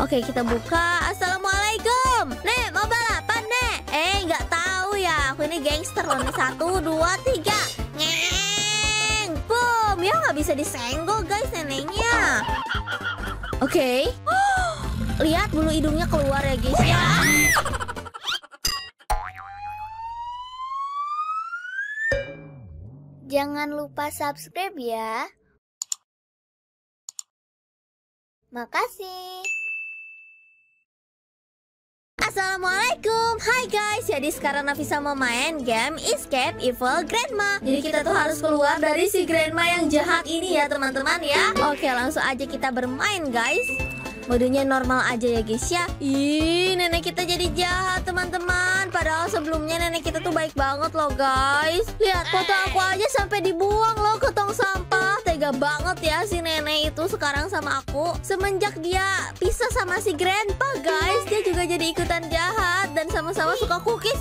Oke, kita buka. Assalamualaikum. Nek, mau balapan, Nek? Nggak tahu ya. Aku ini gangster loh nih. 1, 2, 3. Ngeng. Boom. Ya nggak bisa disenggol, guys, neneknya. Oke. Lihat bulu hidungnya keluar ya, guys ya. Jangan lupa subscribe ya. Makasih. Assalamualaikum. Hai guys. Jadi sekarang Nafisa mau main game Escape Evil Grandma. Jadi kita tuh harus keluar dari si Grandma yang jahat ini ya teman-teman ya. Oke, langsung aja kita bermain guys. Modenya normal aja ya guys ya. Ih, nenek kita jadi jahat teman-teman. Padahal sebelumnya nenek kita tuh baik banget loh guys. Lihat foto aku aja sampai dibuang loh ke tong sampah. Tega banget ya si nenek itu sekarang sama aku. Semenjak dia pisah sama si Grandpa guys, dia juga jadi ikutan jahat. Dan sama-sama suka cookies.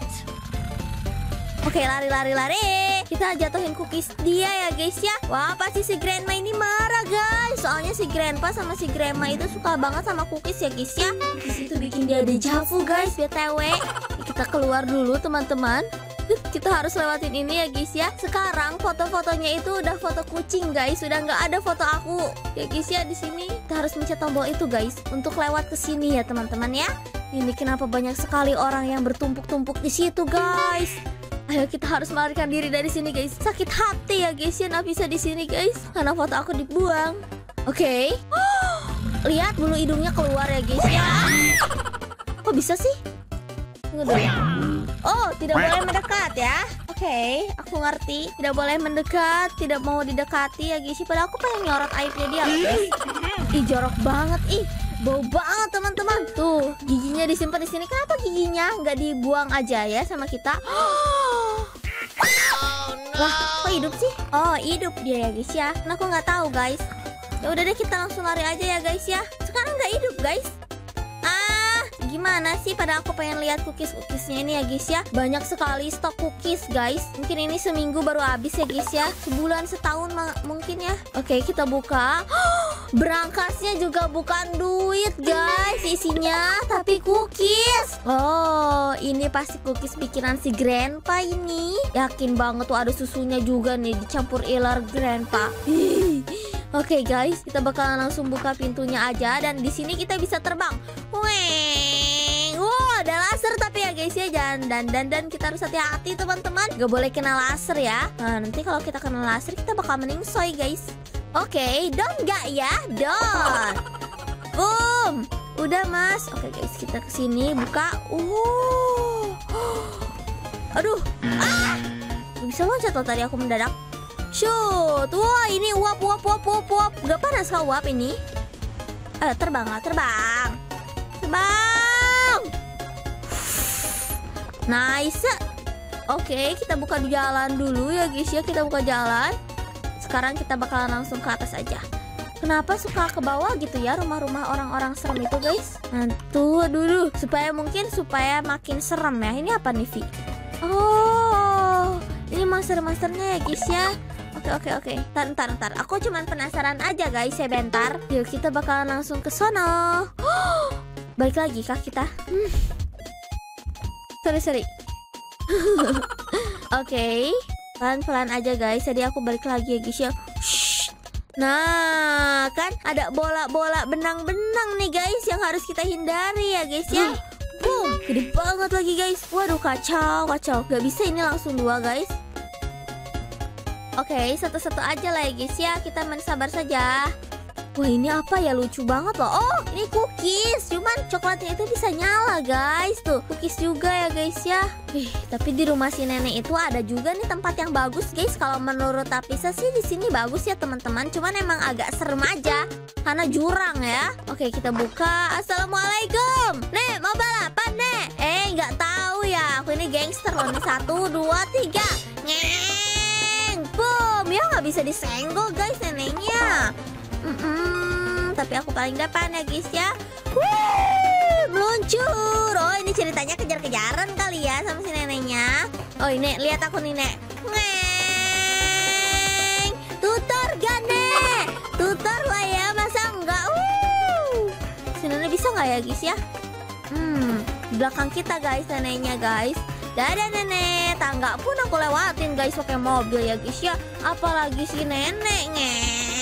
Oke, lari. Kita jatuhin cookies dia ya guys ya. Wah, pasti si Grandma ini marah guys. Soalnya si Grandpa sama si Grandma itu suka banget sama cookies ya guys ya. Cookies itu bikin dia dejavu guys, BTW. Kita keluar dulu teman-teman. Kita harus lewatin ini ya guys ya. Sekarang foto-fotonya itu udah foto kucing guys. Udah nggak ada foto aku ya guys ya di sini. Kita harus mencet tombol itu guys untuk lewat ke sini ya teman-teman ya. Ini kenapa banyak sekali orang yang bertumpuk-tumpuk di situ guys. Ayo kita harus melarikan diri dari sini guys. Sakit hati ya guys ya Nafisa di sini guys karena foto aku dibuang. Oke. Lihat bulu hidungnya keluar ya guys ya. Kok bisa sih? Tunggu dulu. Oh, tidak boleh mendekat ya. Oke, aku ngerti. Tidak boleh mendekat, tidak mau didekati ya guys. Padahal aku pengen nyorot aibnya dia loh guys. Ih, jorok banget ih. Bau banget teman-teman. Tuh, giginya disimpan di sini. Kenapa giginya nggak dibuang aja ya sama kita? Lah, kok hidup sih? Oh, hidup dia ya guys ya. Nah, aku nggak tahu guys. Ya udah deh kita langsung lari aja ya guys ya. Sekarang nggak hidup guys. Gimana sih? Pada aku pengen lihat cookies-cookiesnya ini ya guys ya. Banyak sekali stok cookies guys. Mungkin ini seminggu baru habis ya guys ya. Sebulan, setahun mungkin ya. Oke, kita buka. Berangkasnya juga bukan duit guys isinya, tapi cookies. Oh, ini pasti cookies bikinan si Grandpa ini. Yakin banget tuh ada susunya juga nih dicampur ilar Grandpa. Oke guys, kita bakalan langsung buka pintunya aja. Dan di sini kita bisa terbang. Wow, ada laser tapi ya guys ya. Dan kita harus hati-hati teman-teman. Gak boleh kena laser ya. Nah, nanti kalau kita kena laser kita bakal meningsoy guys. Oke, down gak ya? Down. Boom. Udah mas. Oke guys, kita kesini buka. Aduh. Bisa loncat loh tadi aku mendadak. Shoot. Wah, ini uap. Gak panas kah uap ini? Terbang. Nice. Oke, kita buka jalan dulu ya guys ya. Kita buka jalan. Sekarang kita bakalan langsung ke atas aja. Kenapa suka ke bawah gitu ya rumah-rumah orang-orang serem itu guys? Tuh dulu supaya makin serem ya. Ini apa nih Vi? Oh, ini monster-monsternya ya guys ya. Oke. Ntar. Aku cuman penasaran aja guys ya bentar. Yuk kita bakalan langsung ke sono. Balik lagi kah kita? Sorry. Oke. Pelan-pelan aja guys. Tadi aku balik lagi ya guys ya. Nah, kan ada bola-bola benang-benang nih guys yang harus kita hindari ya guys ya. Boom, gede banget lagi guys. Waduh, kacau. Gak bisa ini langsung 2 guys. Oke, satu-satu aja lah ya guys ya. Kita main sabar saja. Wah, ini apa ya? Lucu banget loh. Oh, ini cookies. Cuman coklatnya itu bisa nyala guys. Tuh, cookies juga ya guys ya. Tapi di rumah si nenek itu ada juga nih tempat yang bagus guys. Kalau menurut Nafisa sih di sini bagus ya teman-teman. Cuman emang agak serem aja karena jurang ya. Oke, kita buka. Assalamualaikum. Nek, mau balapan nek? Nggak tahu ya. Aku ini gangster loh nih. 1, 2, 3. Ngeng. Boom. Ya nggak bisa disenggol guys neneknya. Tapi aku paling depan ya guys ya. Meluncur. Oh, ini ceritanya kejar-kejaran kali ya sama si neneknya. Oh, ini lihat aku nih nek. Ngeng. Tutor gak nek? Tutor lah ya, masa enggak? Si nenek bisa nggak ya guys ya? Di belakang kita guys neneknya guys. Dadah nenek, tangga pun aku lewatin guys pakai mobil ya guys ya. Apalagi si neneknya.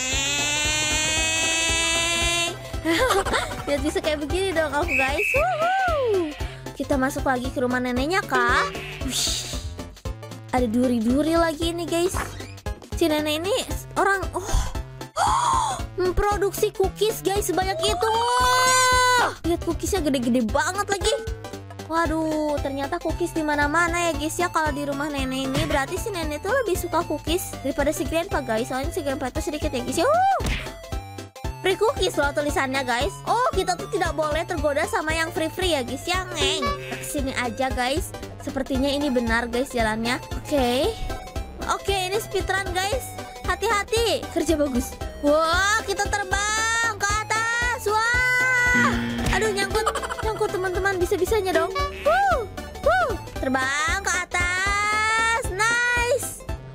Biar bisa kayak begini dong aku guys. Woohoo. Kita masuk lagi ke rumah neneknya kah? Wish. Ada duri-duri lagi nih guys. Si nenek ini orang memproduksi cookies guys sebanyak itu. Lihat cookiesnya gede-gede banget lagi. Waduh, ternyata cookies di mana-mana ya guys ya. Kalau di rumah nenek ini berarti si nenek tuh lebih suka cookies daripada si grandpa guys. Soalnya si grandpa itu sedikit ya guys ya. Free cookies loh tulisannya guys. Oh, kita tuh tidak boleh tergoda sama yang free-free ya guys ya. Ngeng. Sini aja guys. Sepertinya ini benar guys jalannya. Oke, ini speedrun guys. Hati-hati. Kerja bagus. Wah, kita terbang ke atas. Wah. Aduh, nyangkut teman-teman, bisa-bisanya dong. Terbang ke atas. Nice.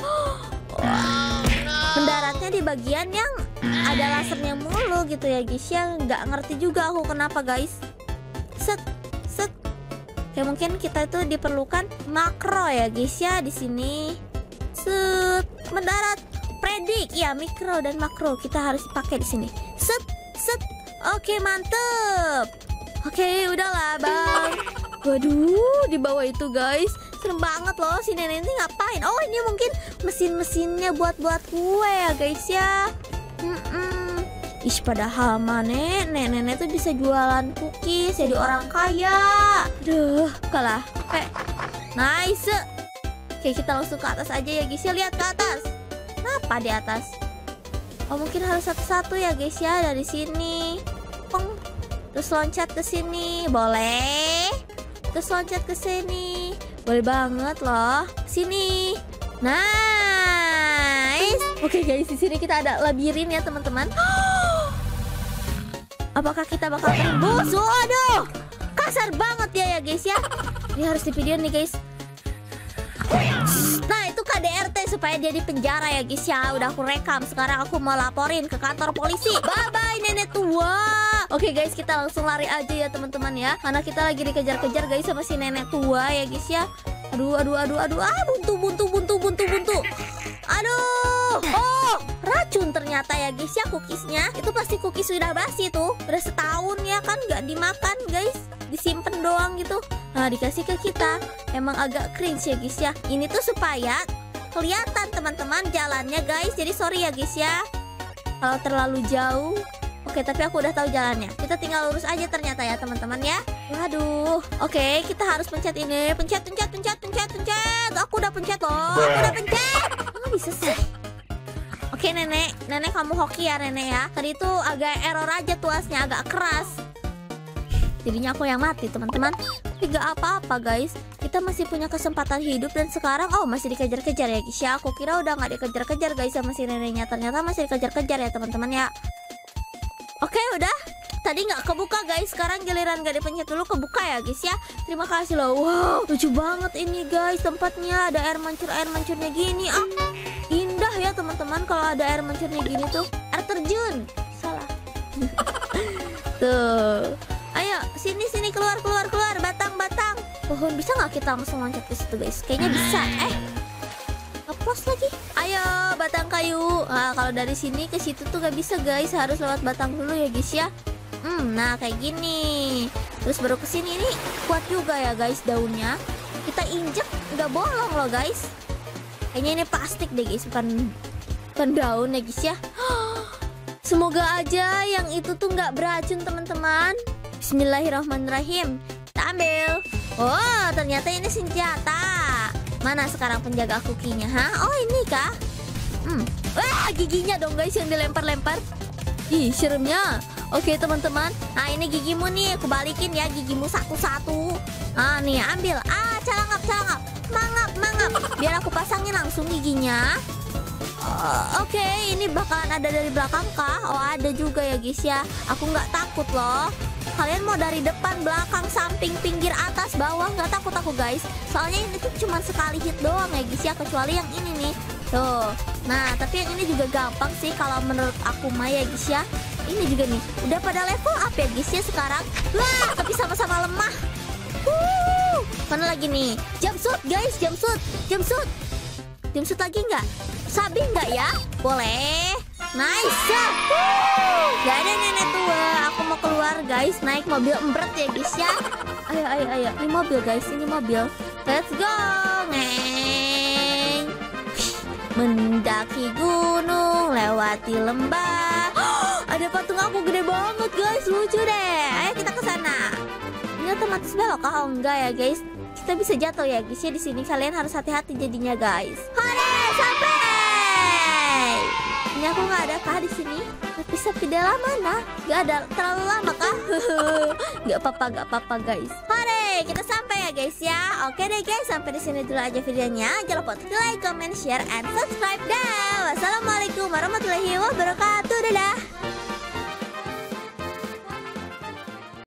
Mendaratnya di bagian yang ada lasernya mulu gitu ya guys ya. Nggak ngerti juga aku kenapa guys. Set. Kayak mungkin kita itu diperlukan makro ya guys ya di sini. Set. Mendarat. Predik ya, mikro dan makro kita harus pakai di sini. Set. Oke, mantep. Oke, udahlah bang. Waduh, di bawah itu guys serem banget loh. Si nenek ini ngapain? Oh, ini mungkin mesin-mesinnya buat kue ya guys ya. Ih, padahal nenek tuh bisa jualan cookies, jadi orang kaya. Aduh, kalah. Nice. Oke, kita langsung ke atas aja ya guys ya. Lihat ke atas. Kenapa di atas? Oh, mungkin harus satu-satu ya guys ya. Dari sini terus loncat ke sini, boleh. Terus loncat ke sini, boleh banget loh. Sini, nice. Oke guys, di sini kita ada labirin ya teman-teman. Apakah kita bakal tembus? Waduh, kasar banget ya guys ya. Ini harus di video nih guys. Nah, itu KDRT supaya dia di penjara ya guys ya. Udah aku rekam. Sekarang aku mau laporin ke kantor polisi. Bye bye nenek tua. Oke guys, kita langsung lari aja ya teman-teman ya. Karena kita lagi dikejar-kejar guys sama si nenek tua ya guys ya. Aduh. Buntu. Aduh. Oh, racun ternyata ya guys ya cookiesnya. Itu pasti cookies sudah basi tuh. Udah setahun ya kan nggak dimakan guys. Disimpan doang gitu. Nah, dikasih ke kita. Emang agak cringe ya guys ya. Ini tuh supaya kelihatan teman-teman jalannya guys. Jadi sorry ya guys ya kalau terlalu jauh. Oke, tapi aku udah tahu jalannya. Kita tinggal lurus aja ternyata ya teman-teman ya. Waduh. Oke, kita harus pencet ini. Pencet. Aku udah pencet loh. Nggak bisa sih. Oke nenek kamu hoki ya nenek ya. Tadi itu agak error aja tuasnya, agak keras. Jadinya aku yang mati teman-teman. Tapi gak apa-apa guys. Kita masih punya kesempatan hidup dan sekarang masih dikejar-kejar ya guys ya. Aku kira udah gak dikejar-kejar guys sama si neneknya. Ternyata masih dikejar-kejar ya teman-teman ya. Oke, udah. Tadi nggak kebuka guys. Sekarang giliran gak dipencet dulu kebuka ya guys ya. Terima kasih loh. Wow, lucu banget ini guys tempatnya. Ada air mancurnya gini. Indah ya teman-teman kalau ada air mancurnya gini tuh. Air terjun. Salah. Tuh. Ayo sini keluar. Batang. Pohon, bisa nggak kita langsung loncat ke situ guys? Kayaknya bisa. Ngeplos lagi. Ayo batang kayu. Nah, kalau dari sini ke situ tuh gak bisa guys. Harus lewat batang dulu ya guys ya. Nah kayak gini. Terus baru ke sini. Ini kuat juga ya guys daunnya. Kita injek nggak bolong loh guys. Kayaknya ini plastik deh guys, bukan daun ya guys ya. Semoga aja yang itu tuh nggak beracun teman-teman. Bismillahirrahmanirrahim. Kita ambil. Oh, ternyata ini senjata. Mana sekarang penjaga kukinya? Oh, ini kah? Wah, giginya dong guys yang dilempar-lempar. Ih, seremnya. Oke teman-teman. Nah, ini gigimu nih. Aku balikin ya gigimu satu-satu. Nih ambil. Calangap. Mangap. Biar aku pasangin langsung giginya. Oke, ini bakalan ada dari belakang kah? Oh, ada juga ya guys ya. Aku nggak takut loh. Kalian mau dari depan, belakang, samping, pinggir, atas, bawah, nggak takut aku guys. Soalnya ini tuh cuma sekali hit doang ya guys ya. Kecuali yang ini nih. Tuh. Nah, tapi yang ini juga gampang sih kalau menurut aku mah ya guys ya. Ini juga nih, udah pada level up ya guys ya sekarang. Wah, tapi sama-sama lemah. Mana lagi nih? Jump shoot guys, jump shoot. Jump shoot. Jump shoot lagi nggak? Sabi nggak ya? Boleh. Nice. Gak ada nenek tua. Aku mau keluar guys, naik mobil empret ya guys ya. Ayo. Ini mobil guys, ini mobil. Let's go. Ngeng. Mendaki gunung, lewati lembah. Ada patung aku gede banget guys, lucu deh. Ayo kita ke sana. Ini otomatis belok kah? Oh enggak ya guys. Kita bisa jatuh ya guys ya di sini. Kalian harus hati-hati jadinya guys. Hore, sampai. Ini aku nggak ada kah di sini? Tapi dalam mana? Nggak ada, terlalu lama kah? Nggak apa-apa guys. Hore, kita sampai ya guys ya. Oke deh guys, sampai di sini dulu aja videonya. Jangan lupa like, comment, share, and subscribe. Dah. Wassalamualaikum warahmatullahi wabarakatuh. Dadah.